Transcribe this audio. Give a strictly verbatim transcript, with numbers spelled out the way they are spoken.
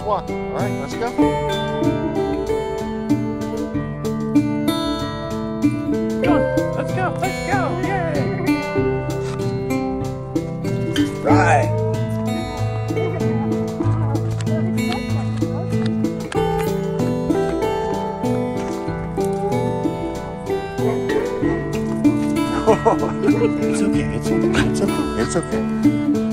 walk. All right, let's go. Come on, let's go, let's go, yay! Right. It's okay, it's okay, it's okay, it's okay.